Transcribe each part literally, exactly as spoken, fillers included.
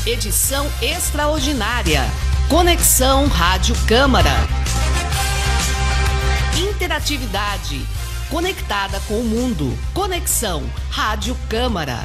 Edição extraordinária. Conexão Rádio Câmara. Interatividade. Conectada com o mundo. Conexão Rádio Câmara.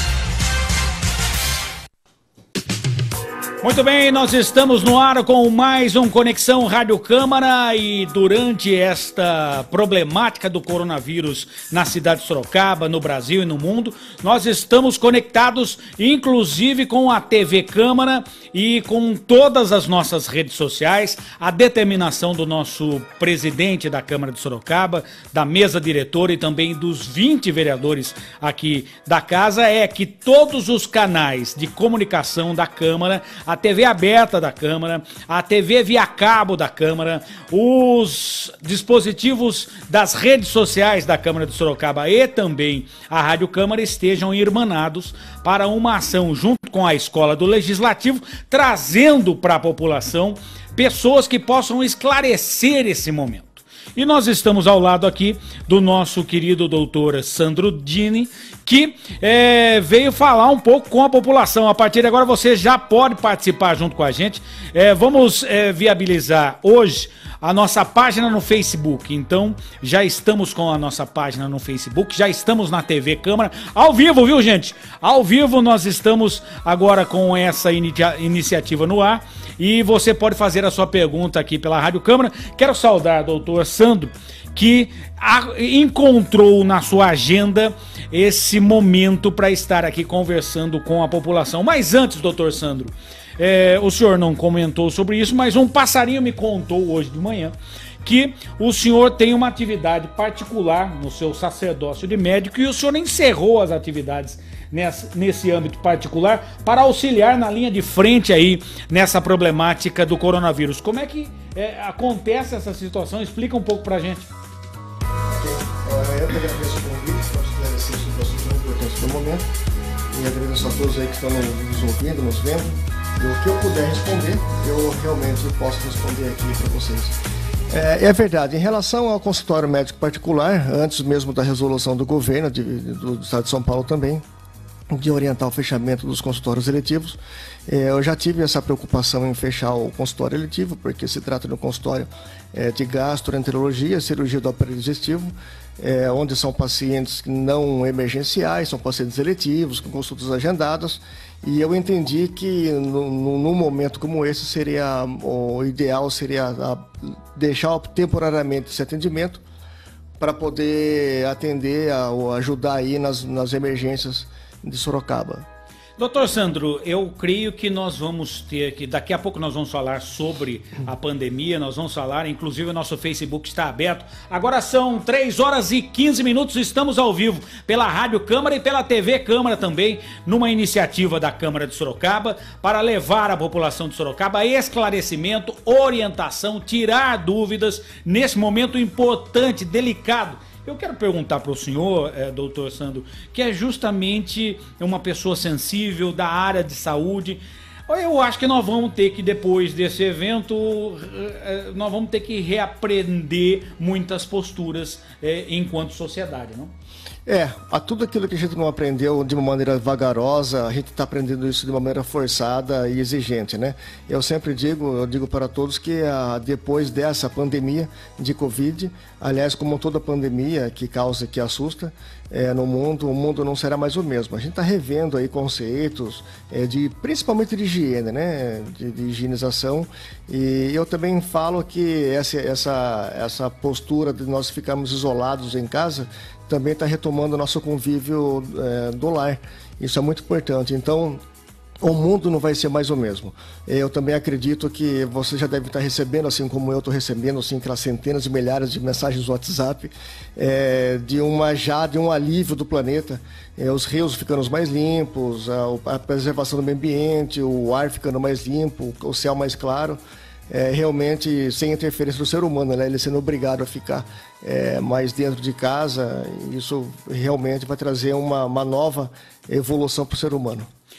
Muito bem, nós estamos no ar com mais um Conexão Rádio Câmara e durante esta problemática do coronavírus na cidade de Sorocaba, no Brasil e no mundo, nós estamos conectados inclusive com a T V Câmara e com todas as nossas redes sociais. A determinação do nosso presidente da Câmara de Sorocaba, da mesa diretora e também dos vinte vereadores aqui da casa é que todos os canais de comunicação da Câmara, a T V aberta da Câmara, a T V via cabo da Câmara, os dispositivos das redes sociais da Câmara de Sorocaba e também a Rádio Câmara estejam irmanados para uma ação junto com a Escola do Legislativo, trazendo para a população pessoas que possam esclarecer esse momento. E nós estamos ao lado aqui do nosso querido doutor Sandro Dini, que é, veio falar um pouco com a população. A partir de agora você já pode participar junto com a gente. É, vamos é, viabilizar hoje a nossa página no Facebook. Então, já estamos com a nossa página no Facebook, já estamos na T V Câmara, ao vivo, viu, gente? Ao vivo nós estamos agora com essa inicia- iniciativa no ar e você pode fazer a sua pergunta aqui pela Rádio Câmara. Quero saudar o doutor Sandro, que a, encontrou na sua agenda esse momento para estar aqui conversando com a população. Mas antes, doutor Sandro, É, o senhor não comentou sobre isso, mas um passarinho me contou hoje de manhã que o senhor tem uma atividade particular no seu sacerdócio de médico e o senhor encerrou as atividades nessa, nesse âmbito particular para auxiliar na linha de frente aí nessa problemática do coronavírus. Como é que é, acontece essa situação? Explica um pouco pra gente. Eu que agradeço o convite para esclarecer sobre o assunto importante do momento e agradeço a todos aí que estão nos ouvindo, nos vendo. E o que eu puder responder, eu realmente posso responder aqui para vocês. É, é verdade, em relação ao consultório médico particular, antes mesmo da resolução do governo, de, do Estado de São Paulo também, de orientar o fechamento dos consultórios eletivos, é, eu já tive essa preocupação em fechar o consultório eletivo, porque se trata de um consultório é, de gastroenterologia, cirurgia do aparelho digestivo, é, onde são pacientes não emergenciais, são pacientes eletivos, com consultas agendadas, e eu entendi que num momento como esse seria o ideal seria a, deixar temporariamente esse atendimento para poder atender a, ou ajudar aí nas, nas emergências de Sorocaba. Doutor Sandro, eu creio que nós vamos ter que, daqui a pouco nós vamos falar sobre a pandemia, nós vamos falar, inclusive o nosso Facebook está aberto. Agora são três horas e quinze minutos, estamos ao vivo pela Rádio Câmara e pela T V Câmara também, numa iniciativa da Câmara de Sorocaba, para levar à população de Sorocaba esclarecimento, orientação, tirar dúvidas nesse momento importante, delicado. Eu quero perguntar para o senhor, é, doutor Sandro, que é justamente uma pessoa sensível da área de saúde. Eu acho que nós vamos ter que, depois desse evento, nós vamos ter que reaprender muitas posturas é, enquanto sociedade, não? É, a tudo aquilo que a gente não aprendeu de uma maneira vagarosa, a gente está aprendendo isso de uma maneira forçada e exigente, né? Eu sempre digo, eu digo para todos que ah, depois dessa pandemia de Covid, aliás, como toda pandemia que causa, que assusta, é, no mundo, o mundo não será mais o mesmo. A gente está revendo aí conceitos, é, de, principalmente de higiene, né? De, de higienização, e eu também falo que essa, essa, essa postura de nós ficarmos isolados em casa também está retomando o nosso convívio é, do lar. Isso é muito importante. Então, o mundo não vai ser mais o mesmo. Eu também acredito que você já deve estar recebendo, assim como eu estou recebendo, assim, aquelas centenas de milhares de mensagens do WhatsApp, é, de, uma, já, de um alívio do planeta, é, os rios ficando mais limpos, a, a preservação do meio ambiente, o ar ficando mais limpo, o céu mais claro. É, realmente sem interferência do ser humano, né? Ele sendo obrigado a ficar é, mais dentro de casa, isso realmente vai trazer uma, uma nova evolução para o ser humano.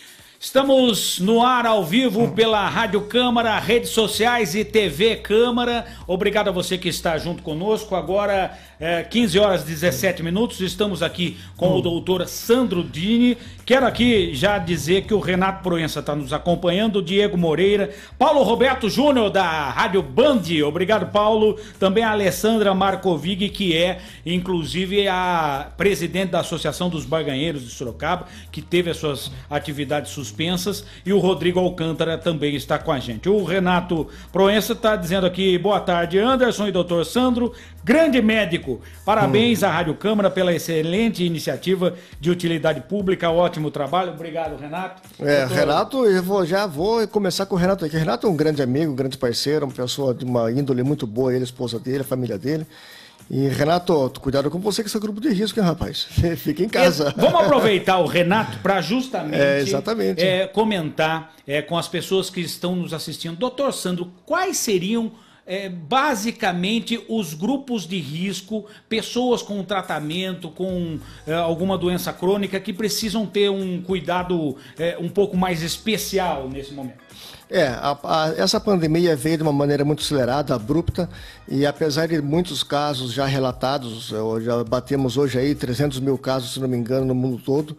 Estamos no ar ao vivo pela Rádio Câmara, redes sociais e T V Câmara. Obrigado a você que está junto conosco. Agora, é, quinze horas e dezessete minutos, estamos aqui com hum. o doutor Sandro Dini. Quero aqui já dizer que o Renato Proença está nos acompanhando, o Diego Moreira, Paulo Roberto Júnior da Rádio Band. Obrigado, Paulo. Também a Alessandra Marcovig, que é, inclusive, a presidente da Associação dos Barganheiros de Sorocaba, que teve as suas atividades suspensas. Suspensas, e o Rodrigo Alcântara também está com a gente. O Renato Proença está dizendo aqui, boa tarde, Anderson e doutor Sandro, grande médico, parabéns hum. à Rádio Câmara pela excelente iniciativa de utilidade pública, ótimo trabalho, obrigado, Renato. É, doutor... Renato, eu vou, já vou começar com o Renato aqui. Renato é um grande amigo, um grande parceiro, uma pessoa de uma índole muito boa, ele, a esposa dele, a família dele. E, Renato, cuidado com você que esse é grupo de risco, hein, rapaz? Fica em casa. É, vamos aproveitar o Renato para justamente é, exatamente. É, comentar é, com as pessoas que estão nos assistindo. Doutor Sandro, quais seriam é, basicamente os grupos de risco, pessoas com tratamento, com é, alguma doença crônica que precisam ter um cuidado é, um pouco mais especial nesse momento? É, a, a, essa pandemia veio de uma maneira muito acelerada, abrupta, e apesar de muitos casos já relatados, já batemos hoje aí trezentos mil casos, se não me engano, no mundo todo,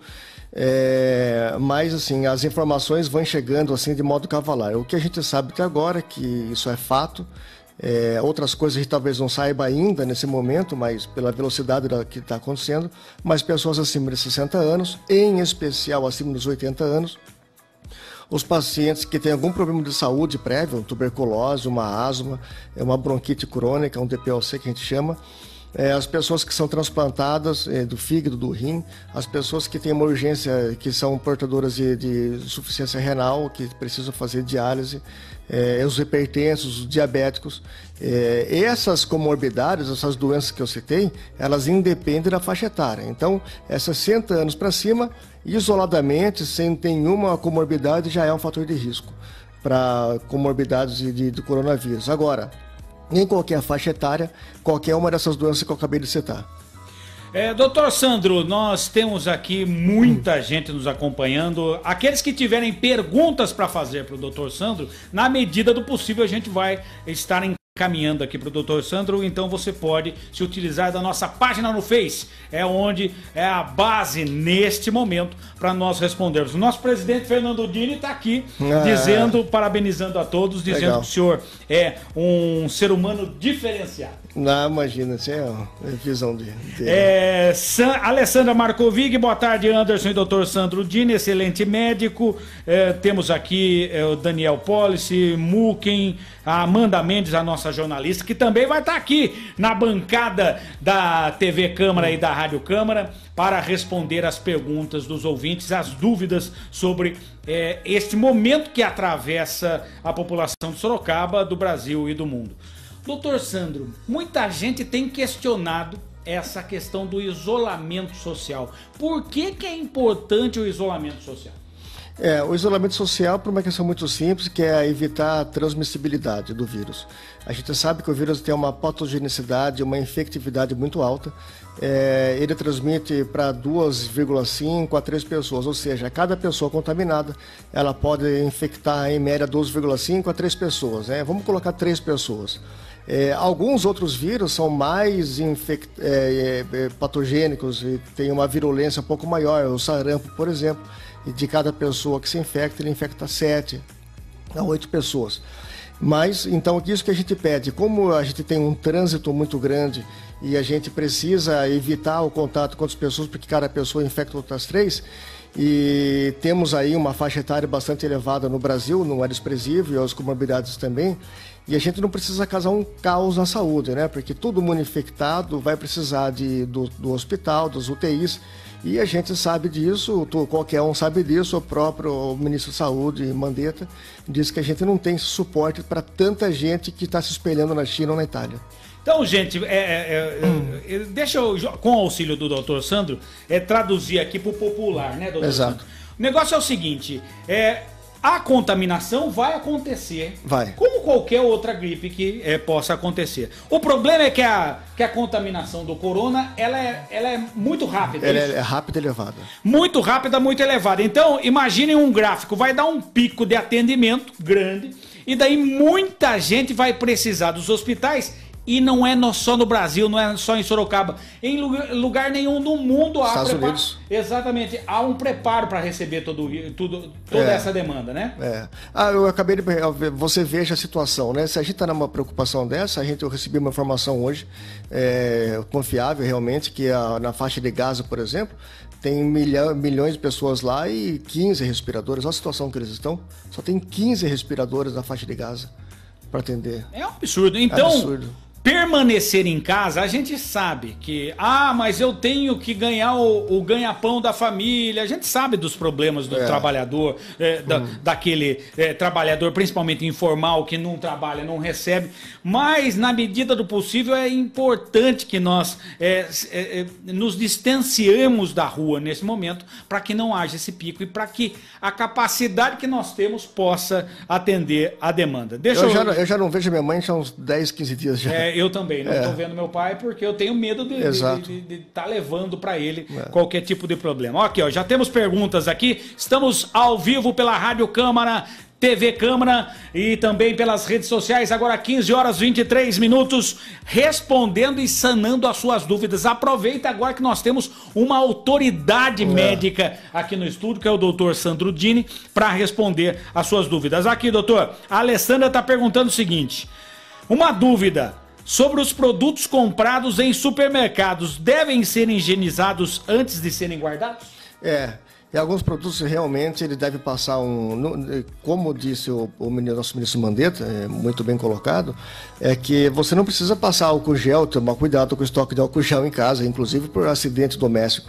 é, mas assim, as informações vão chegando assim de modo cavalar. O que a gente sabe até agora é que isso é fato, é, outras coisas a gente talvez não saiba ainda nesse momento, mas pela velocidade da, que está acontecendo, mas pessoas acima de sessenta anos, em especial acima dos oitenta anos, os pacientes que têm algum problema de saúde prévio, tuberculose, uma asma, uma bronquite crônica, um D P O C que a gente chama, é, as pessoas que são transplantadas é, do fígado, do rim, as pessoas que têm uma urgência, que são portadoras de, de insuficiência renal, que precisam fazer diálise, é, os hipertensos, os diabéticos. É, essas comorbidades, essas doenças que eu citei, elas independem da faixa etária. Então, é sessenta anos para cima, isoladamente, sem nenhuma comorbidade, já é um fator de risco para comorbidades de, de, de coronavírus. Agora, em qualquer faixa etária, qualquer uma dessas doenças que eu acabei de citar. É, doutor Sandro, nós temos aqui muita gente nos acompanhando. Aqueles que tiverem perguntas para fazer para o doutor Sandro, na medida do possível a gente vai estar em caminhando aqui para o doutor Sandro, então você pode se utilizar da nossa página no Face, é onde é a base neste momento para nós respondermos. O nosso presidente Fernando Dini está aqui ah, dizendo, parabenizando a todos, dizendo legal. Que o senhor é um ser humano diferenciado. Não, imagina, isso é uma visão de... de... É, San, Alessandra Marcovig, boa tarde, Anderson e doutor Sandro Dini, excelente médico. É, temos aqui é, o Daniel Policy, Muken, a Amanda Mendes, a nossa jornalista, que também vai estar aqui na bancada da T V Câmara e da Rádio Câmara para responder as perguntas dos ouvintes, as dúvidas sobre é, este momento que atravessa a população de Sorocaba, do Brasil e do mundo. Doutor Sandro, muita gente tem questionado essa questão do isolamento social. Por que que é importante o isolamento social? É, o isolamento social por uma questão muito simples, que é evitar a transmissibilidade do vírus. A gente sabe que o vírus tem uma patogenicidade, uma infectividade muito alta. É, ele transmite para duas vírgula cinco a três pessoas, ou seja, cada pessoa contaminada, ela pode infectar em média duas vírgula cinco a três pessoas, né? Vamos colocar três pessoas. É, alguns outros vírus são mais infect... é, é, patogênicos e têm uma virulência um pouco maior, o sarampo, por exemplo, e de cada pessoa que se infecta, ele infecta sete a oito pessoas. Mas, então, isso que a gente pede, como a gente tem um trânsito muito grande e a gente precisa evitar o contato com outras pessoas, porque cada pessoa infecta outras três, e temos aí uma faixa etária bastante elevada no Brasil, não é desprezível, e as comorbidades também, e a gente não precisa causar um caos na saúde, né? Porque todo mundo infectado vai precisar de, do, do hospital, dos U T Is, e a gente sabe disso, qualquer um sabe disso, o próprio ministro da Saúde, Mandetta, diz que a gente não tem suporte para tanta gente que está se espelhando na China ou na Itália. Então, gente, é, é, é, deixa eu, com o auxílio do doutor Sandro, é, traduzir aqui para o popular, né, doutor Exato. Sandro? O negócio é o seguinte, é, A contaminação vai acontecer. Vai. Como qualquer outra gripe que é, possa acontecer. O problema é que a, que a contaminação do corona, ela é, ela é muito rápida. Ela é, é rápida e elevada. Muito rápida, muito elevada. Então, imaginem um gráfico, vai dar um pico de atendimento grande, e daí muita gente vai precisar dos hospitais. E não é no, só no Brasil, não é só em Sorocaba. Em lugar, lugar nenhum do mundo há Estados preparo. Unidos. Exatamente, há um preparo para receber todo, tudo, toda É. essa demanda, né? É. Ah, eu acabei de. Você veja a situação, né? Se a gente está numa preocupação dessa, a gente, eu recebi uma informação hoje, é, confiável realmente, que a, na faixa de Gaza, por exemplo, tem milha, milhões de pessoas lá e quinze respiradores. Olha a situação que eles estão. Só tem quinze respiradores na faixa de Gaza para atender. É um absurdo. Então, É absurdo. Permanecer em casa, a gente sabe que, ah, mas eu tenho que ganhar o, o ganha-pão da família. A gente sabe dos problemas do É. trabalhador, é, da, Hum. daquele é, trabalhador, principalmente informal, que não trabalha, não recebe. Mas, na medida do possível, é importante que nós é, é, é, nos distanciemos da rua nesse momento, para que não haja esse pico e para que a capacidade que nós temos possa atender a demanda. Deixa Eu eu... já, eu já não vejo minha mãe já há uns dez, quinze dias já. É, eu também, não É. estou vendo meu pai porque eu tenho medo de Exato. estar levando para ele É. qualquer tipo de problema. Ó, aqui, ó, já temos perguntas aqui. Estamos ao vivo pela Rádio Câmara, T V Câmara e também pelas redes sociais. Agora quinze horas e vinte e três minutos, respondendo e sanando as suas dúvidas. Aproveita agora que nós temos uma autoridade É. médica aqui no estúdio, que é o doutor Sandro Dini, para responder as suas dúvidas. Aqui, doutor, a Alessandra está perguntando o seguinte: uma dúvida sobre os produtos comprados em supermercados devem ser higienizados antes de serem guardados? É, e alguns produtos realmente ele deve passar um, no- como disse o, o ministro- nosso ministro Mandetta, é, muito bem colocado, é que você não precisa passar álcool gel, tomar cuidado com o estoque de álcool gel em casa, inclusive por acidente doméstico.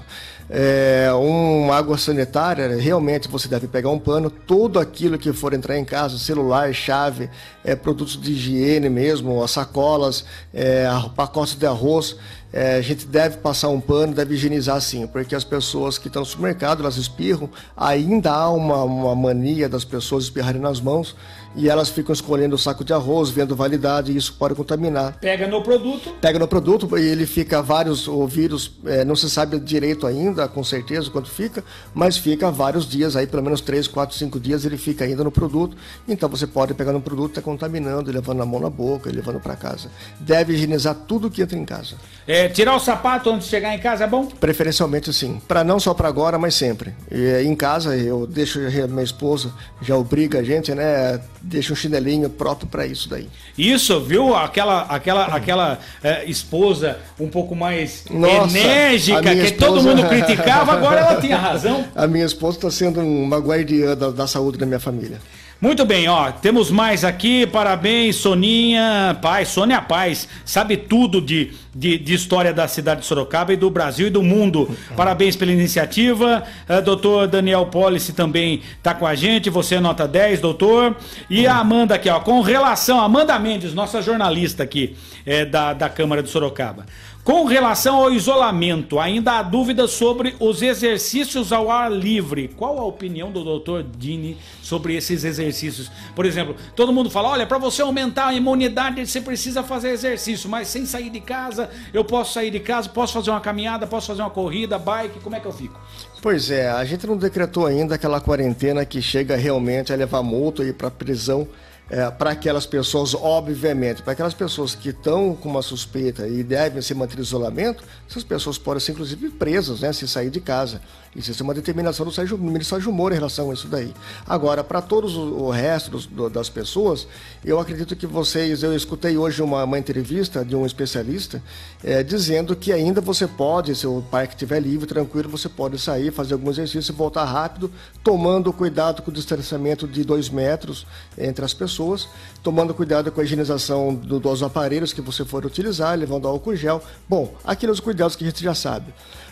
É, um água sanitária, realmente você deve pegar um pano, tudo aquilo que for entrar em casa, celular, chave, é, produtos de higiene mesmo, as sacolas, é, pacotes de arroz, é, a gente deve passar um pano, deve higienizar sim, porque as pessoas que estão no supermercado, elas espirram, ainda há uma, uma mania das pessoas espirrarem nas mãos e elas ficam escolhendo o saco de arroz, vendo validade, e isso pode contaminar. Pega no produto. Pega no produto e ele fica vários, o vírus, é, não se sabe direito ainda, com certeza quanto fica, mas fica vários dias, aí pelo menos três, quatro, cinco dias ele fica ainda no produto, então você pode pegar no produto, tá contaminando, levando a mão na boca, e levando para casa. Deve higienizar tudo que entra em casa. É, tirar o sapato antes de chegar em casa é bom? Preferencialmente sim, para não só para agora, mas sempre. E, é, em casa eu deixo, minha esposa já obriga a gente, né, deixa um chinelinho próprio para isso daí. Isso, viu? Aquela, aquela, aquela é, esposa um pouco mais Nossa, enérgica, a minha que esposa- todo mundo criticava, agora ela tinha razão. A minha esposa está sendo uma guardiã da, da saúde da minha família. Muito bem, ó, temos mais aqui, parabéns, Soninha Paz, Sônia Paz, sabe tudo de, de, de história da cidade de Sorocaba e do Brasil e do mundo. Parabéns pela iniciativa, uh, doutor Daniel Policy também tá com a gente, você é nota dez, doutor. E a Amanda aqui, ó, com relação, Amanda Mendes, nossa jornalista aqui é, da, da Câmara de Sorocaba. Com relação ao isolamento, ainda há dúvidas sobre os exercícios ao ar livre. Qual a opinião do doutor Dini sobre esses exercícios? Por exemplo, todo mundo fala, olha, para você aumentar a imunidade, você precisa fazer exercício, mas sem sair de casa, eu posso sair de casa, posso fazer uma caminhada, posso fazer uma corrida, bike, como é que eu fico? Pois é, a gente não decretou ainda aquela quarentena que chega realmente a levar multa e ir para prisão. É, para aquelas pessoas, obviamente, para aquelas pessoas que estão com uma suspeita e devem se manter em isolamento, essas pessoas podem ser inclusive presas, né, se sair de casa. Existe uma determinação do, Sérgio, do ministro Sérgio Moro em relação a isso daí. Agora, para todos o, o resto dos, do, das pessoas, eu acredito que vocês, eu escutei hoje uma, uma entrevista de um especialista é, dizendo que ainda você pode, se o parque estiver livre, tranquilo, você pode sair, fazer algum exercício e voltar rápido, tomando cuidado com o distanciamento de dois metros entre as pessoas, tomando cuidado com a higienização do, dos aparelhos que você for utilizar, levando álcool gel. Bom, aqueles cuidados que a gente já sabe.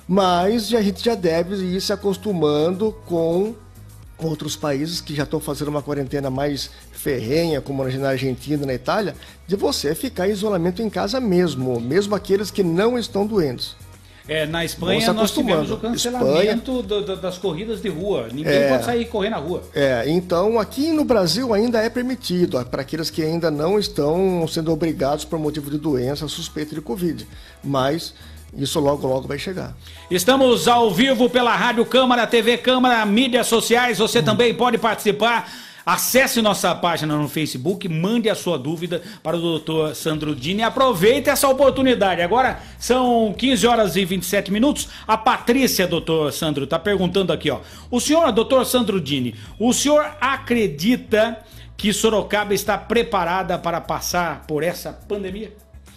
Mas a gente já deve ir se acostumando com outros países que já estão fazendo uma quarentena mais ferrenha, como na Argentina, na Itália, de você ficar em isolamento em casa mesmo, mesmo aqueles que não estão doentes. É, na Espanha nós tivemos o cancelamento do, do, das corridas de rua. Ninguém é, pode sair correr na rua. É, então aqui no Brasil ainda é permitido, para aqueles que ainda não estão sendo obrigados por motivo de doença, suspeita de Covid. Mas isso logo, logo vai chegar. Estamos ao vivo pela Rádio Câmara, T V Câmara, mídias sociais. Você hum. também pode participar. Acesse nossa página no Facebook, mande a sua dúvida para o doutor Sandro Dini. Aproveite essa oportunidade. Agora são quinze horas e vinte e sete minutos. A Patrícia, doutor Sandro, está perguntando aqui, ó. O senhor, doutor Sandro Dini, o senhor acredita que Sorocaba está preparada para passar por essa pandemia?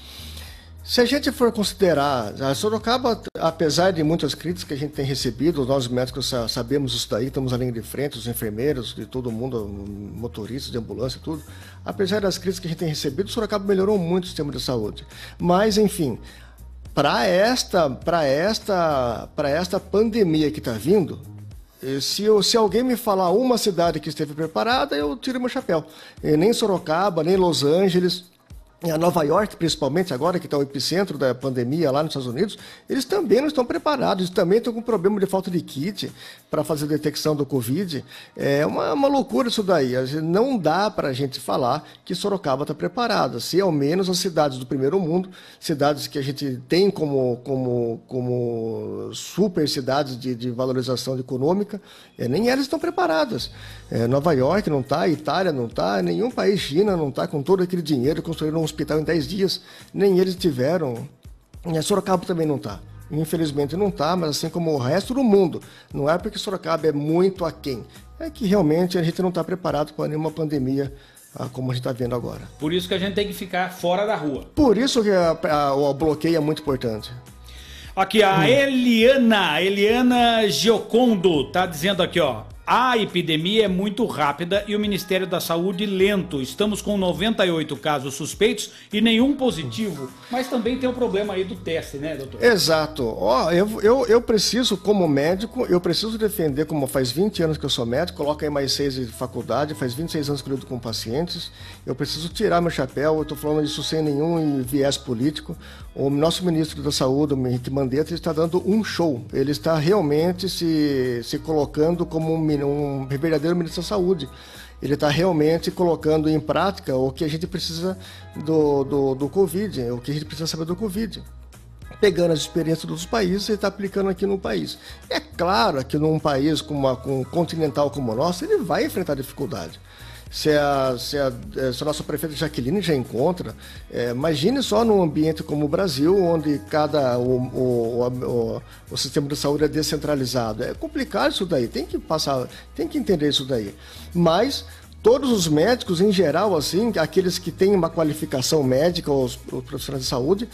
Se a gente for considerar, a Sorocaba, apesar de muitas críticas que a gente tem recebido, nós médicos sabemos isso daí, estamos na linha de frente, os enfermeiros, de todo mundo, motoristas de ambulância, tudo. Apesar das críticas que a gente tem recebido, Sorocaba melhorou muito o sistema de saúde. Mas, enfim, para esta, para esta, para esta pandemia que está vindo, se, eu, se alguém me falar uma cidade que esteve preparada, eu tiro meu chapéu. E nem Sorocaba, nem Los Angeles... A Nova York, principalmente agora, que está o epicentro da pandemia lá nos Estados Unidos, eles também não estão preparados, eles também estão com problema de falta de kit para fazer detecção do Covid. É uma, uma loucura isso daí. Não dá para a gente falar que Sorocaba está preparada. Se ao menos as cidades do primeiro mundo, cidades que a gente tem como, como, como super cidades de, de valorização econômica, é, nem elas estão preparadas. É, Nova York não está, Itália não está, nenhum país, China não está com todo aquele dinheiro, construíram um hospital em dez dias, nem eles tiveram. E a Sorocaba também não está. Infelizmente não está, mas assim como o resto do mundo. Não é porque Sorocaba é muito aquém. É que realmente a gente não está preparado para nenhuma pandemia ah, como a gente está vendo agora. Por isso que a gente tem que ficar fora da rua. Por isso que a, a, o bloqueio é muito importante. Aqui, a hum. Eliana, Eliana Giocondo, tá dizendo aqui, ó. A epidemia é muito rápida e o Ministério da Saúde lento. Estamos com noventa e oito casos suspeitos e nenhum positivo. Mas também tem o problema aí do teste, né, doutor? Exato. Ó, eu, eu, eu preciso, como médico, eu preciso defender, como faz vinte anos que eu sou médico, coloca aí mais seis de faculdade, faz vinte e seis anos que eu lido com pacientes. Eu preciso tirar meu chapéu, eu estou falando isso sem nenhum viés político. O nosso ministro da Saúde, o Henrique Mandetta, está dando um show. Ele está realmente se, se colocando como um um verdadeiro ministro da Saúde. Ele está realmente colocando em prática o que a gente precisa do, do, do Covid, o que a gente precisa saber do Covid. Pegando as experiências dos países e está aplicando aqui no país. É claro que num país com uma, com um continental como o nosso, ele vai enfrentar dificuldade. Se a, se, a, se a nossa prefeita Jaqueline já encontra, é, imagine só num ambiente como o Brasil, onde cada o, o, o, o sistema de saúde é descentralizado. É complicado isso daí, tem que passar, tem que entender isso daí. Mas todos os médicos, em geral, assim, aqueles que têm uma qualificação médica, os, os profissionais de saúde,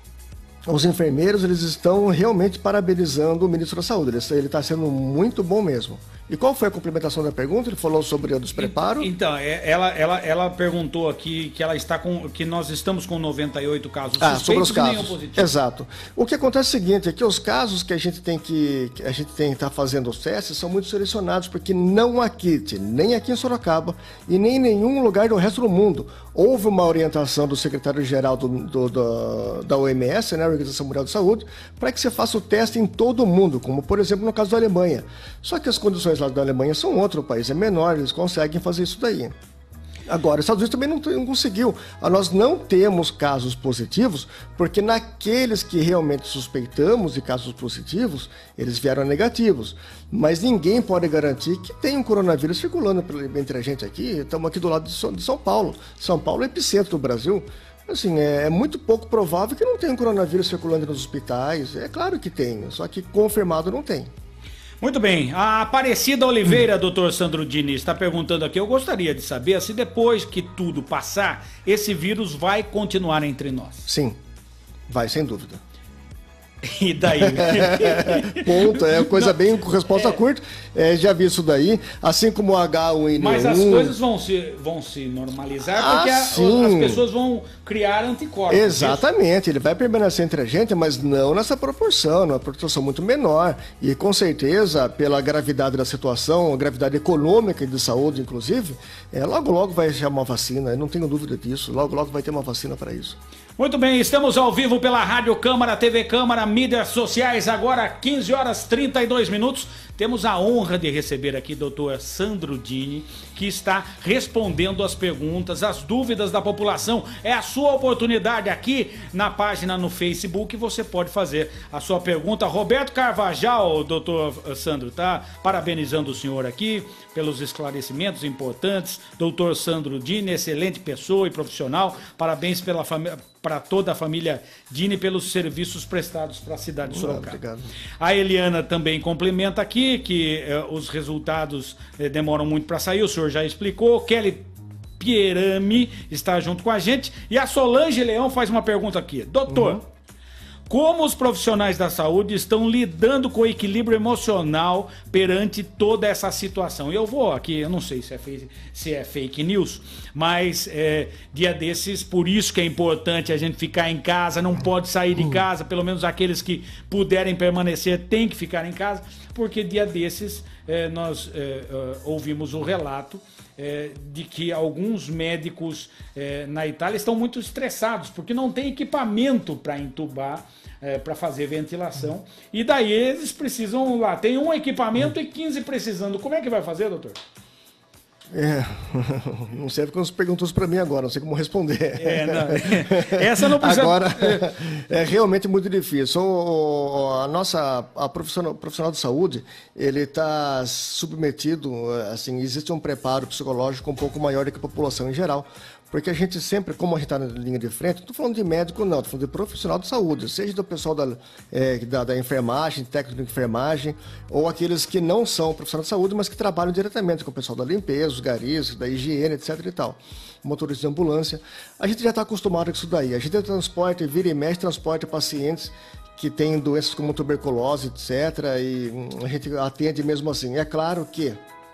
os enfermeiros, eles estão realmente parabenizando o ministro da Saúde. Ele está sendo muito bom mesmo. E qual foi a complementação da pergunta? Ele falou sobre o despreparo? Então, ela, ela, ela perguntou aqui que, ela está com, que nós estamos com noventa e oito casos ah, sobre os casos. E nenhum positivo. Exato. O que acontece é o seguinte, é que os casos que a gente tem que, que a gente tem que estar fazendo os testes são muito selecionados, porque não há kit, nem aqui em Sorocaba e nem em nenhum lugar do resto do mundo. Houve uma orientação do secretário-geral do, do, do, da O M S, né, Organização Mundial de Saúde, para que você faça o teste em todo o mundo, como por exemplo no caso da Alemanha. Só que as condições lá da Alemanha são outro, o país é menor, eles conseguem fazer isso daí. Agora, os Estados Unidos também não, não conseguiu. Nós não temos casos positivos, porque naqueles que realmente suspeitamos de casos positivos, eles vieram negativos. Mas ninguém pode garantir que tem um coronavírus circulando entre a gente aqui. Estamos aqui do lado de São Paulo. São Paulo é epicentro do Brasil. Assim, é, é muito pouco provável que não tenha um coronavírus circulando nos hospitais. É claro que tem, só que confirmado não tem. Muito bem, a Aparecida Oliveira, doutor Sandro Dini, está perguntando aqui, eu gostaria de saber se depois que tudo passar, esse vírus vai continuar entre nós. Sim, vai, sem dúvida. E daí? Ponto, é coisa bem com resposta é. curta. É, já vi isso daí, assim como o H um N um. Mas as coisas vão se, vão se normalizar ah, porque a, as pessoas vão criar anticorpos. Exatamente, ele vai permanecer entre a gente, mas não nessa proporção, numa proporção muito menor. E com certeza, pela gravidade da situação, a gravidade econômica e de saúde, inclusive, é, logo logo vai chamar uma vacina, eu não tenho dúvida disso. Logo logo vai ter uma vacina para isso. Muito bem, estamos ao vivo pela Rádio Câmara, T V Câmara, mídias sociais, agora quinze horas e trinta e dois minutos. Temos a honra de receber aqui o doutor Sandro Dini, que está respondendo as perguntas, as dúvidas da população. É a sua oportunidade aqui na página no Facebook, você pode fazer a sua pergunta. Roberto Carvajal, doutor Sandro, tá parabenizando o senhor aqui pelos esclarecimentos importantes. Doutor Sandro Dini, excelente pessoa e profissional. Parabéns pela família, para toda a família Dini pelos serviços prestados para a cidade de Sorocaba. Obrigado. A Eliana também complementa aqui que eh, os resultados eh, demoram muito para sair, o senhor já explicou. Kelly Pierami está junto com a gente. E a Solange Leão faz uma pergunta aqui. Doutor, uhum. como os profissionais da saúde estão lidando com o equilíbrio emocional perante toda essa situação? Eu vou aqui, eu não sei se é fake, se é fake news, mas é, dia desses, por isso que é importante a gente ficar em casa, não pode sair de casa, pelo menos aqueles que puderem permanecer têm que ficar em casa, porque dia desses é, nós é, é, ouvimos o relato É, de que alguns médicos é, na Itália estão muito estressados, porque não tem equipamento para entubar, é, para fazer ventilação, e daí eles precisam lá, tem um equipamento e quinze precisando. Como é que vai fazer, doutor? É, não serve quando você perguntou isso para mim agora, não sei como responder. É, não. Essa não precisa... Agora, é realmente muito difícil. O, a nossa a profissional, profissional de saúde, ele está submetido, assim, existe um preparo psicológico um pouco maior do que a população em geral. Porque a gente sempre, como a gente está na linha de frente, não estou falando de médico não, estou falando de profissional de saúde, seja do pessoal da, é, da, da enfermagem, técnico de enfermagem, ou aqueles que não são profissionais de saúde, mas que trabalham diretamente com o pessoal da limpeza, os garis, da higiene, etc e tal. Motorista de ambulância. A gente já está acostumado com isso daí. A gente transporta, vira e mexe, transporta pacientes que têm doenças como tuberculose, etcétera. E a gente atende mesmo assim. É claro que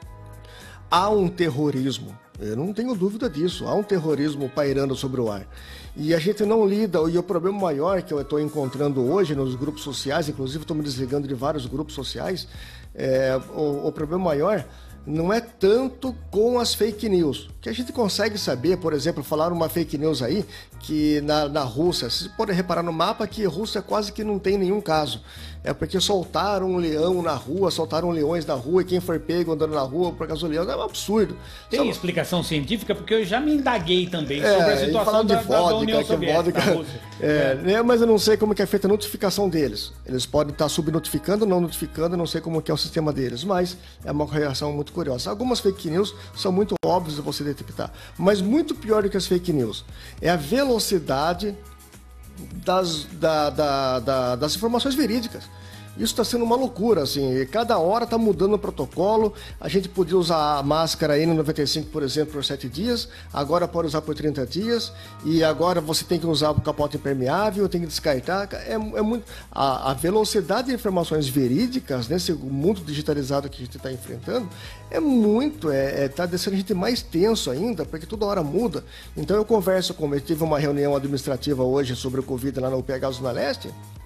há um terrorismo. Eu não tenho dúvida disso. Há um terrorismo pairando sobre o ar. E a gente não lida, e o problema maior que eu estou encontrando hoje nos grupos sociais, inclusive estou me desligando de vários grupos sociais, é, o, o problema maior não é tanto com as fake news. Que a gente consegue saber, por exemplo, falaram uma fake news aí, que na, na Rússia, vocês podem reparar no mapa que a Rússia quase que não tem nenhum caso. É porque soltaram um leão na rua, soltaram leões na rua, e quem for pego andando na rua por causa do leão, é um absurdo. Tem Só... explicação científica? Porque eu já me indaguei também é, sobre a situação da, de vodka, da União Soviética, da Rússia. É, é. Mas eu não sei como que é feita a notificação deles. Eles podem estar subnotificando ou não notificando, eu não sei como que é o sistema deles, mas é uma reação muito curiosa. Algumas fake news são muito óbvias de você detectar, mas muito pior do que as fake news é a velocidade das, da, da, da, das informações verídicas. Isso está sendo uma loucura, assim, cada hora está mudando o protocolo. A gente podia usar a máscara N noventa e cinco, por exemplo, por sete dias, agora pode usar por trinta dias, e agora você tem que usar o capote impermeável, tem que descartar. É, é muito... a, a velocidade de informações verídicas nesse mundo digitalizado que a gente está enfrentando é muito, é, é, tá deixando a gente mais tenso ainda, porque toda hora muda. Então eu converso com, eu tive uma reunião administrativa hoje sobre o Covid lá no U P H Zona Leste.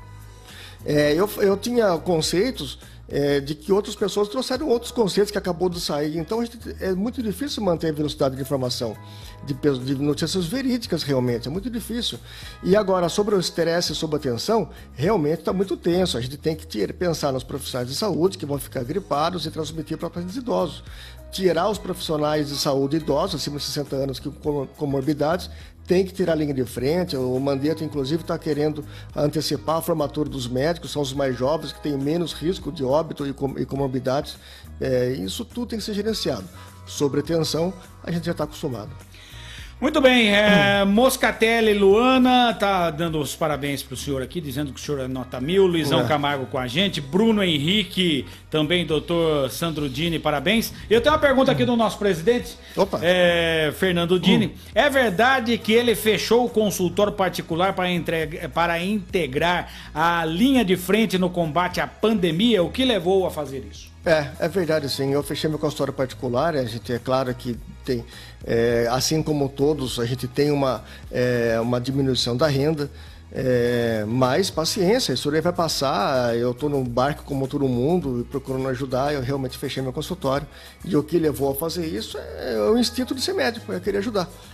É, eu, eu tinha conceitos é, de que outras pessoas trouxeram outros conceitos que acabou de sair. Então a gente, é muito difícil manter a velocidade de informação, de, de notícias verídicas realmente, é muito difícil. E agora, sobre o estresse, sobre a tensão, realmente está muito tenso. A gente tem que ter, pensar nos profissionais de saúde que vão ficar gripados e transmitir para pacientes idosos. Tirar os profissionais de saúde idosos, acima de sessenta anos, que com comorbidades, tem que tirar a linha de frente. O Mandetta, inclusive, está querendo antecipar a formatura dos médicos, são os mais jovens, que têm menos risco de óbito e, com, e comorbidades. É, isso tudo tem que ser gerenciado. Sobre a tensão, a gente já está acostumado. Muito bem, é, Moscatelli Luana tá dando os parabéns pro senhor aqui, dizendo que o senhor é nota mil. Luizão é. Camargo com a gente, Bruno Henrique, também doutor Sandro Dini, parabéns. Eu tenho uma pergunta aqui do nosso presidente, Opa. É, Fernando Dini. Hum. É verdade que ele fechou o consultório particular para, entregar, para integrar a linha de frente no combate à pandemia? O que levou a fazer isso? É, é verdade, sim. Eu fechei meu consultório particular, a gente é claro que tem, é, assim como todos, a gente tem uma, é, uma diminuição da renda, é, mas paciência, isso aí vai passar. Eu estou num barco como todo mundo, procurando ajudar, eu realmente fechei meu consultório, e o que levou a fazer isso é o instinto de ser médico, eu queria ajudar.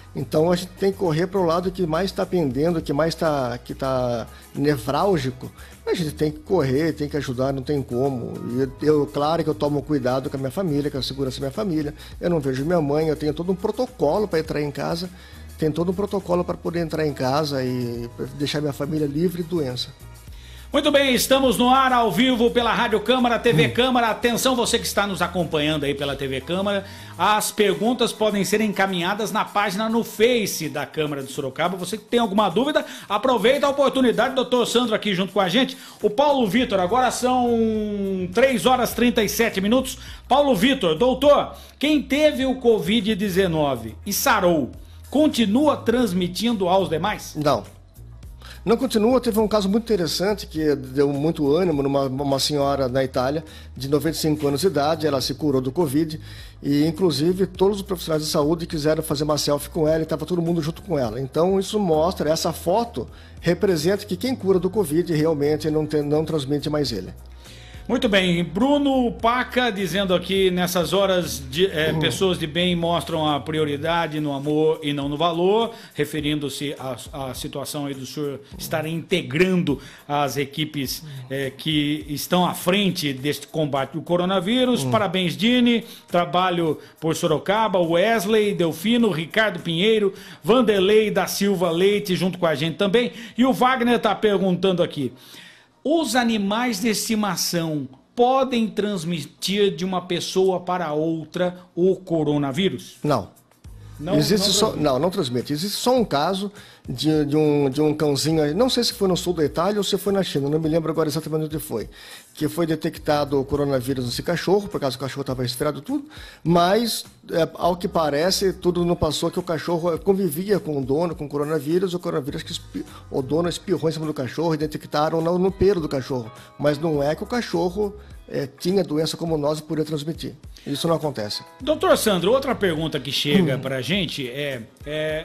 Então a gente tem que correr para o lado que mais está pendendo, que mais está que tá nevrálgico. A gente tem que correr, tem que ajudar, não tem como. E eu, claro que eu tomo cuidado com a minha família, com a segurança da minha família. Eu não vejo minha mãe, eu tenho todo um protocolo para entrar em casa. Tem todo um protocolo para poder entrar em casa e deixar minha família livre de doença. Muito bem, estamos no ar ao vivo pela Rádio Câmara, T V hum. Câmara. Atenção, você que está nos acompanhando aí pela T V Câmara. As perguntas podem ser encaminhadas na página no Face da Câmara de Sorocaba. Você que tem alguma dúvida, aproveita a oportunidade. Doutor Sandro aqui junto com a gente. O Paulo Vitor, agora são três horas e trinta e sete minutos. Paulo Vitor, doutor, quem teve o covid dezenove e sarou, continua transmitindo aos demais? Não. Não continua, teve um caso muito interessante que deu muito ânimo numa uma senhora na Itália de noventa e cinco anos de idade, ela se curou do Covid e inclusive todos os profissionais de saúde quiseram fazer uma selfie com ela e estava todo mundo junto com ela. Então isso mostra, essa foto representa que quem cura do Covid realmente não, tem, não transmite mais ele. Muito bem, Bruno Paca dizendo aqui, nessas horas de, é, uhum. pessoas de bem mostram a prioridade no amor e não no valor, referindo-se à, à situação aí do senhor estar integrando as equipes é, que estão à frente deste combate do coronavírus. Uhum. Parabéns, Dini, trabalho por Sorocaba, Wesley, Delfino, Ricardo Pinheiro, Vanderlei da Silva Leite junto com a gente também. E o Wagner está perguntando aqui, os animais de estimação podem transmitir de uma pessoa para outra o coronavírus? Não. Não, Existe não, só, não, não transmite. Existe só um caso de, de, um, de um cãozinho, não sei se foi no sul da Itália ou se foi na China, não me lembro agora exatamente onde foi, que foi detectado o coronavírus nesse cachorro, por causa que o cachorro estava resfriado tudo, mas, é, ao que parece, tudo não passou, que o cachorro convivia com o dono, com o coronavírus, o coronavírus que espi, o dono espirrou em cima do cachorro e detectaram no, no pelo do cachorro, mas não é que o cachorro é, tinha doença como nós e poderia transmitir. Isso não acontece. Doutor Sandro, outra pergunta que chega hum. para a gente é, é...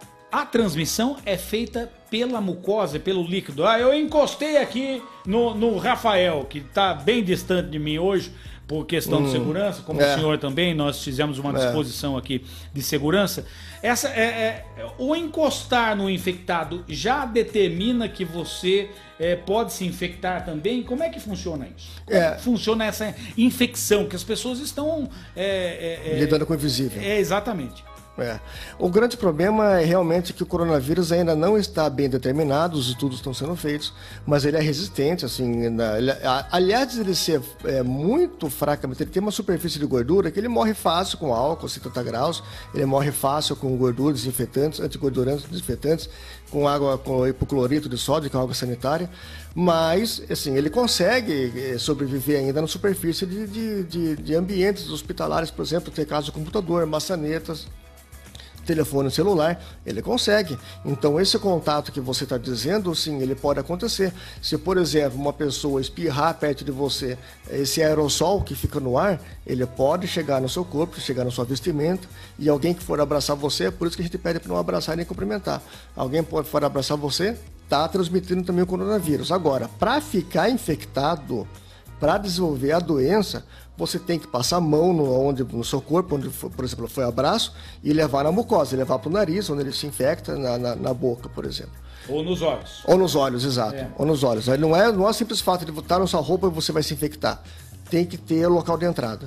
a transmissão é feita pela mucosa, pelo líquido. Ah, eu encostei aqui no, no Rafael, que está bem distante de mim hoje, por questão hum, de segurança, como é. o senhor também, nós fizemos uma disposição é. aqui de segurança. Essa é, é, o encostar no infectado já determina que você é, pode se infectar também? Como é que funciona isso? Como é. funciona essa infecção que as pessoas estão... É, é, lidando com o invisível. É, exatamente. É. O grande problema é realmente que o coronavírus ainda não está bem determinado, os estudos estão sendo feitos, mas ele é resistente, assim, na, ele, a, aliás de ele ser é, muito fracamente, ele tem uma superfície de gordura que ele morre fácil com álcool, setenta graus, ele morre fácil com gordura, desinfetantes, antigordurantes, desinfetantes, com água, com hipoclorito de sódio, com água sanitária, mas, assim, ele consegue sobreviver ainda na superfície de, de, de, de ambientes hospitalares, por exemplo, ter caso de computador, maçanetas, telefone celular, ele consegue. Então esse contato que você está dizendo, sim, ele pode acontecer. Se, por exemplo, uma pessoa espirrar perto de você, esse aerossol que fica no ar, ele pode chegar no seu corpo, chegar na sua vestimenta, e alguém que for abraçar você, é por isso que a gente pede para não abraçar nem cumprimentar. Alguém pode for abraçar você, está transmitindo também o coronavírus. Agora, para ficar infectado, para desenvolver a doença, você tem que passar a mão no, onde, no seu corpo, onde, por exemplo, foi abraço, e levar na mucosa, levar para o nariz, onde ele se infecta, na, na, na boca, por exemplo. Ou nos olhos. Ou nos olhos, exato. É. Ou nos olhos. Não é, não é o simples fato de botar na sua roupa e você vai se infectar. Tem que ter o local de entrada.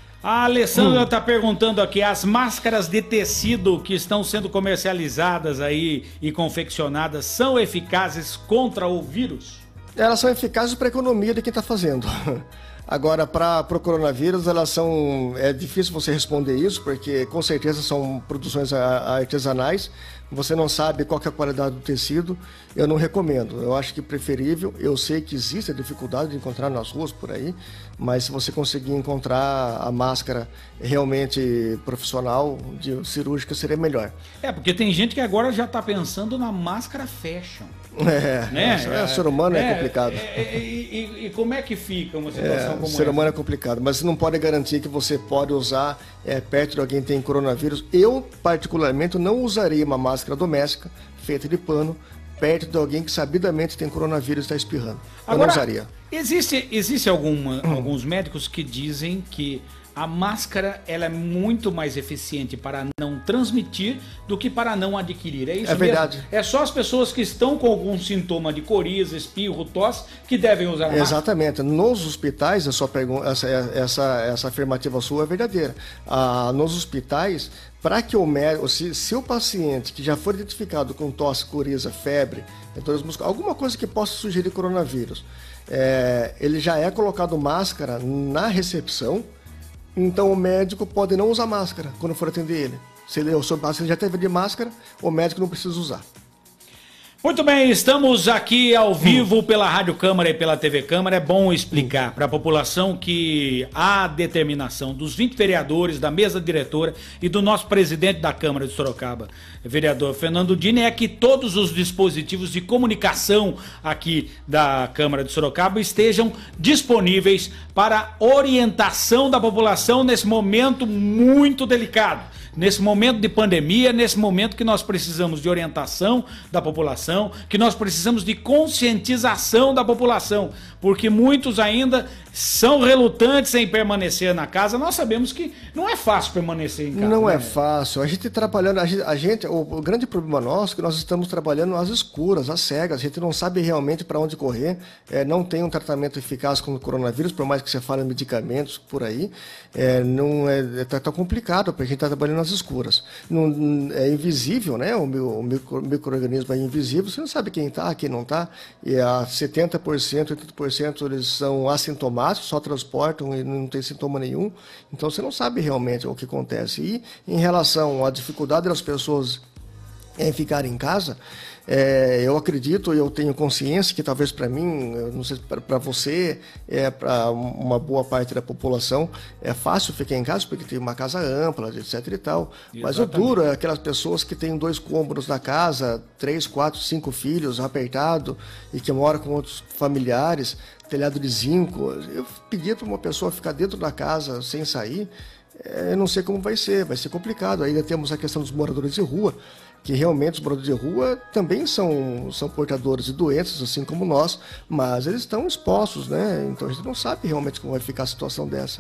A Alessandra está hum. perguntando aqui, as máscaras de tecido que estão sendo comercializadas aí e confeccionadas são eficazes contra o vírus? Elas são eficazes para a economia de quem está fazendo. Agora, para o coronavírus, elas são... É difícil você responder isso, porque com certeza são produções artesanais. Você não sabe qual que é a qualidade do tecido. Eu não recomendo. Eu acho que é preferível. Eu sei que existe a dificuldade de encontrar nas ruas por aí, mas se você conseguir encontrar a máscara realmente profissional, de, cirúrgica, seria melhor. É, porque tem gente que agora já está pensando na máscara fashion. É, né? é, é, o ser humano é, é complicado. É, é, e, e, e como é que fica uma situação é, como essa? O ser humano é complicado, mas você não pode garantir que você pode usar é, perto de alguém que tem coronavírus. Eu, particularmente, não usaria uma máscara doméstica feita de pano perto de alguém que sabidamente tem coronavírus e está espirrando. Eu Agora, não usaria. Existe, existe alguma, hum. alguns médicos que dizem que a máscara ela é muito mais eficiente para não transmitir do que para não adquirir. É isso É verdade. mesmo? É só as pessoas que estão com algum sintoma de coriza, espirro, tosse, que devem usar a máscara? Exatamente. Nos hospitais, a sua pergunta, essa, essa, essa afirmativa sua é verdadeira. Ah, nos hospitais, para que o médico, se, se o paciente que já foi identificado com tosse, coriza, febre, dores musculares, alguma coisa que possa sugerir coronavírus, é, ele já é colocado máscara na recepção. Então o médico pode não usar máscara quando for atender ele. Se ele, se ele já teve de máscara, o médico não precisa usar. Muito bem, estamos aqui ao vivo pela Rádio Câmara e pela T V Câmara. É bom explicar para a população que a determinação dos vinte vereadores, da mesa diretora e do nosso presidente da Câmara de Sorocaba, vereador Fernando Dini, é que todos os dispositivos de comunicação aqui da Câmara de Sorocaba estejam disponíveis para orientação da população nesse momento muito delicado. Nesse momento de pandemia, nesse momento que nós precisamos de orientação da população, que nós precisamos de conscientização da população, porque muitos ainda são relutantes em permanecer na casa. Nós sabemos que não é fácil permanecer em casa. Não né? é fácil. A gente trabalhando, a gente, a gente o, o grande problema nosso é que nós estamos trabalhando às escuras, às cegas. A gente não sabe realmente para onde correr. É, não tem um tratamento eficaz contra o coronavírus, por mais que você fale em medicamentos por aí. É, não é, tá, tá complicado, porque a gente está trabalhando às escuras. Não, é invisível, né? O, meu, o micro, micro-organismo é invisível. Você não sabe quem está, quem não está. E a setenta por cento, oitenta por cento eles são assintomáticos, só transportam e não tem sintoma nenhum. Então você não sabe realmente o que acontece. E em relação à dificuldade das pessoas em ficar em casa, é, eu acredito e eu tenho consciência que talvez para mim, eu não sei para você, é, para uma boa parte da população, é fácil ficar em casa porque tem uma casa ampla, etc e tal. Exatamente. Mas o duro é aquelas pessoas que têm dois cômodos na casa, três, quatro, cinco filhos, apertado, e que moram com outros familiares, telhado de zinco. Eu pedi para uma pessoa ficar dentro da casa sem sair, é, eu não sei como vai ser, vai ser complicado. Ainda temos a questão dos moradores de rua, que realmente os moradores de rua também são, são portadores de doenças, assim como nós, mas eles estão expostos, né? Então a gente não sabe realmente como vai ficar a situação dessa.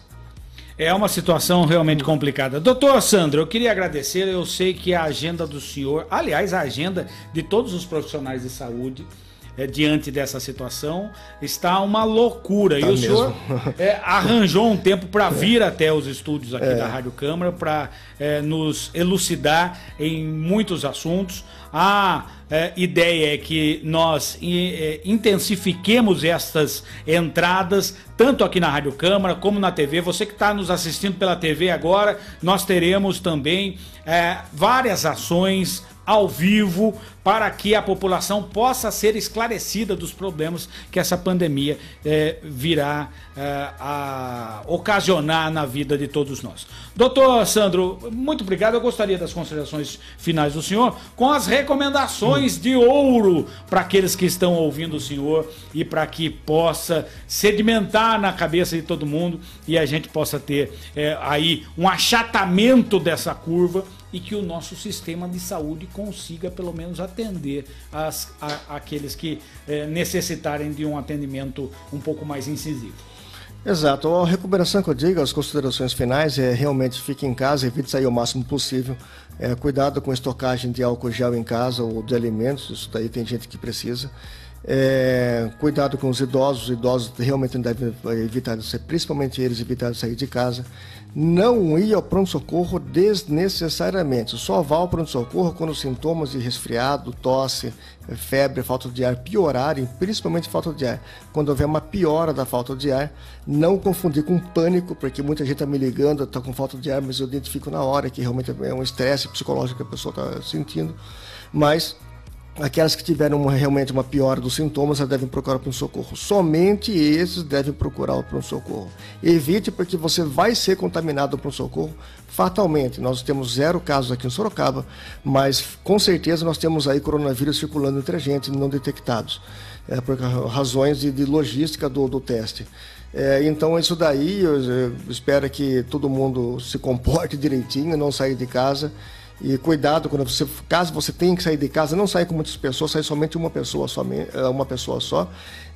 É uma situação realmente complicada. Doutor Sandro, eu queria agradecer, eu sei que a agenda do senhor, aliás, a agenda de todos os profissionais de saúde, É, diante dessa situação, está uma loucura. Tá e o mesmo. senhor é, arranjou um tempo para vir é. até os estúdios aqui é. da Rádio Câmara para é, nos elucidar em muitos assuntos. A é, ideia é que nós é, intensifiquemos estas entradas, tanto aqui na Rádio Câmara como na T V. Você que está nos assistindo pela T V agora, nós teremos também é, várias ações ao vivo para que a população possa ser esclarecida dos problemas que essa pandemia é, virá é, a ocasionar na vida de todos nós. Doutor Sandro, muito obrigado. Eu gostaria das considerações finais do senhor com as recomendações de ouro para aqueles que estão ouvindo o senhor e para que possa sedimentar na cabeça de todo mundo e a gente possa ter é, aí um achatamento dessa curva e que o nosso sistema de saúde consiga pelo menos atender as, a, aqueles que eh, necessitarem de um atendimento um pouco mais incisivo. Exato. A recomendação que eu digo, as considerações finais, é realmente fique em casa, evite sair o máximo possível. É, cuidado com a estocagem de álcool gel em casa ou de alimentos, isso daí tem gente que precisa. É, cuidado com os idosos, os idosos realmente devem evitar, principalmente eles, evitar de sair de casa. Não ir ao pronto-socorro desnecessariamente. Só vá ao pronto-socorro quando os sintomas de resfriado, tosse, febre, falta de ar piorarem, principalmente falta de ar. Quando houver uma piora da falta de ar, não confundir com pânico, porque muita gente está me ligando, está com falta de ar, mas eu identifico na hora que realmente é um estresse psicológico que a pessoa está sentindo. Mas aquelas que tiveram uma, realmente uma piora dos sintomas, elas devem procurar o pronto-socorro. Somente esses devem procurar o pronto-socorro. Evite, porque você vai ser contaminado no pronto-socorro fatalmente. Nós temos zero casos aqui em Sorocaba, mas com certeza nós temos aí coronavírus circulando entre a gente, não detectados, é, por razões de, de logística do, do teste. É, então isso daí, eu, eu espero que todo mundo se comporte direitinho, não sair de casa. E cuidado, quando você, caso você tenha que sair de casa, não saia com muitas pessoas, saia somente uma pessoa, somente, uma pessoa só.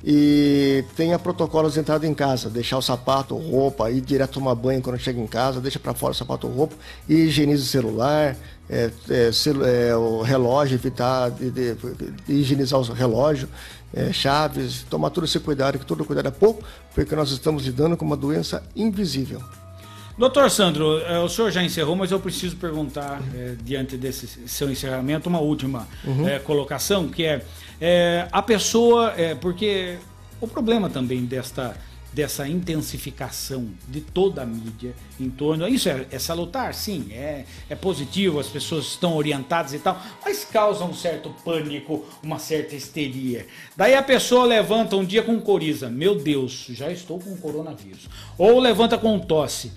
E tenha protocolos de entrada em casa, deixar o sapato, roupa, ir direto tomar banho quando chega em casa, deixa para fora o sapato, roupa, e higienize o celular, é, é, celu, é, o relógio, evitar de, de, de higienizar o relógio, é, chaves, tomar todo esse cuidado, que todo cuidado é pouco, porque nós estamos lidando com uma doença invisível. Doutor Sandro, o senhor já encerrou, mas eu preciso perguntar, é, diante desse seu encerramento, uma última uhum. é, colocação, que é, é a pessoa, é, porque o problema também desta, dessa intensificação de toda a mídia em torno, isso é, é salutar, sim, é, é positivo, as pessoas estão orientadas e tal, mas causa um certo pânico, uma certa histeria. Daí a pessoa levanta um dia com coriza, meu Deus, já estou com coronavírus, ou levanta com tosse.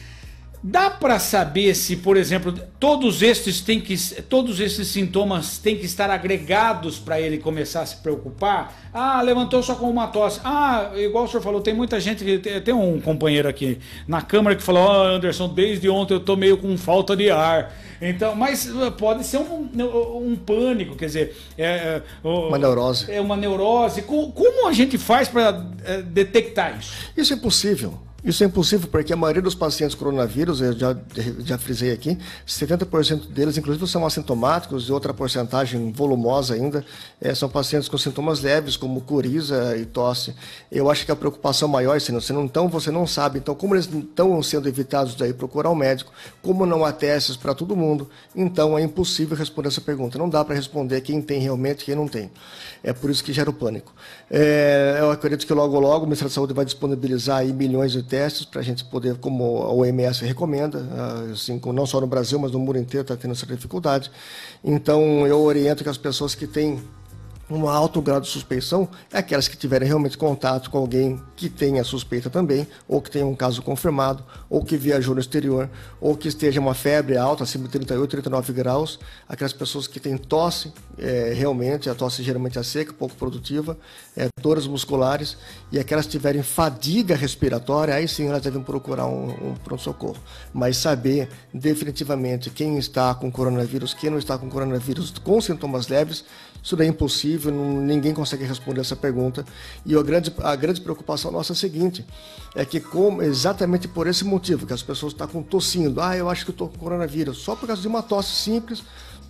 Dá para saber se, por exemplo, todos esses, tem que, todos esses sintomas têm que estar agregados para ele começar a se preocupar? Ah, levantou só com uma tosse. Ah, igual o senhor falou, tem muita gente, que tem um companheiro aqui na Câmara que falou, ó, oh, Anderson, desde ontem eu tô meio com falta de ar. Então, mas pode ser um, um pânico, quer dizer... É, é, uma neurose. É uma neurose. Como a gente faz para é, detectar isso? Isso é possível. Isso é impossível porque a maioria dos pacientes coronavírus, eu já, já frisei aqui, setenta por cento deles, inclusive, são assintomáticos e outra porcentagem volumosa ainda, é, são pacientes com sintomas leves, como coriza e tosse. Eu acho que a preocupação maior, se não, se não então, você não sabe. Então, como eles estão sendo evitados daí procurar um médico, como não há testes para todo mundo, então é impossível responder essa pergunta. Não dá para responder quem tem realmente e quem não tem. É por isso que gera o pânico. É, eu acredito que logo, logo o Ministério da Saúde vai disponibilizar aí milhões de testes para a gente poder, como a O M S recomenda, assim, não só no Brasil, mas no mundo inteiro está tendo essa dificuldade. Então, eu oriento que as pessoas que têm um alto grau de suspeição é aquelas que tiverem realmente contato com alguém que tenha suspeita também, ou que tenha um caso confirmado, ou que viajou no exterior, ou que esteja uma febre alta, acima de trinta e oito, trinta e nove graus, aquelas pessoas que têm tosse, é, realmente, a tosse geralmente é seca, pouco produtiva, é, dores musculares, e aquelas que tiverem fadiga respiratória, aí sim elas devem procurar um, um pronto-socorro. Mas saber definitivamente quem está com coronavírus, quem não está com coronavírus com sintomas leves, isso daí é impossível, não, ninguém consegue responder essa pergunta. E a grande, a grande preocupação nossa é a seguinte, é que como, exatamente por esse motivo, que as pessoas estão com tossindo, ah, eu acho que estou com coronavírus, só por causa de uma tosse simples,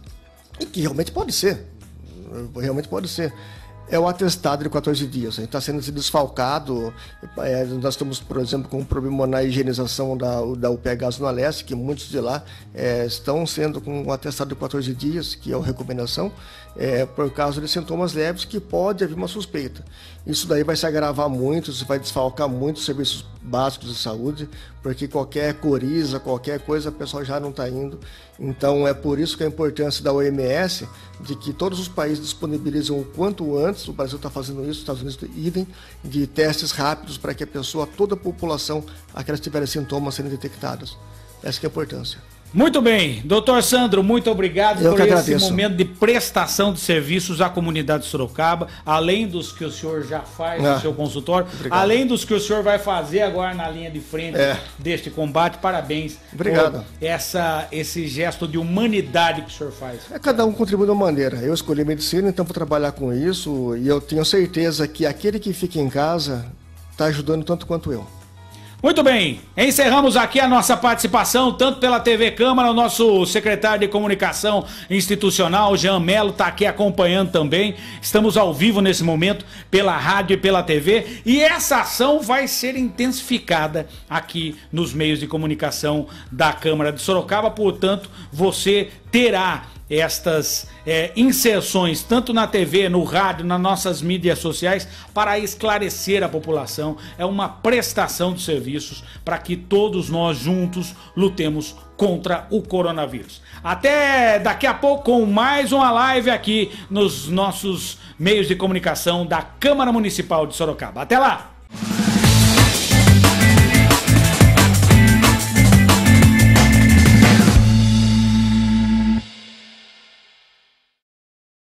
e que realmente pode ser, realmente pode ser. É o atestado de quatorze dias, a gente está sendo desfalcado, é, nós estamos, por exemplo, com um problema na higienização da, da U P H Zona Leste, que muitos de lá é, estão sendo com um atestado de quatorze dias, que é a recomendação, é, por causa de sintomas leves, que pode haver uma suspeita. Isso daí vai se agravar muito, isso vai desfalcar muito os serviços básicos de saúde, porque qualquer coriza, qualquer coisa, a pessoa já não está indo. Então, é por isso que a importância da O M S, de que todos os países disponibilizam o quanto antes, o Brasil está fazendo isso, os Estados Unidos idem, de testes rápidos para que a pessoa, toda a população, aquelas que tiverem sintomas, serem detectadas. Essa que é a importância. Muito bem, doutor Sandro, muito obrigado Eu por que esse agradeço. momento de prestação de serviços à comunidade de Sorocaba, além dos que o senhor já faz Ah, no seu consultório, obrigado. além dos que o senhor vai fazer agora na linha de frente É. deste combate. Parabéns Obrigado. por essa, esse gesto de humanidade que o senhor faz. É, cada um contribui de uma maneira. Eu escolhi medicina, então vou trabalhar com isso, e eu tenho certeza que aquele que fica em casa está ajudando tanto quanto eu. Muito bem, encerramos aqui a nossa participação, tanto pela T V Câmara, o nosso secretário de Comunicação Institucional, Jean Melo, está aqui acompanhando também. Estamos ao vivo nesse momento, pela rádio e pela T V, e essa ação vai ser intensificada aqui nos meios de comunicação da Câmara de Sorocaba, portanto, você terá estas é, inserções, tanto na T V, no rádio, nas nossas mídias sociais, para esclarecer a população. É uma prestação de serviços para que todos nós juntos lutemos contra o coronavírus. Até daqui a pouco com mais uma live aqui nos nossos meios de comunicação da Câmara Municipal de Sorocaba. Até lá!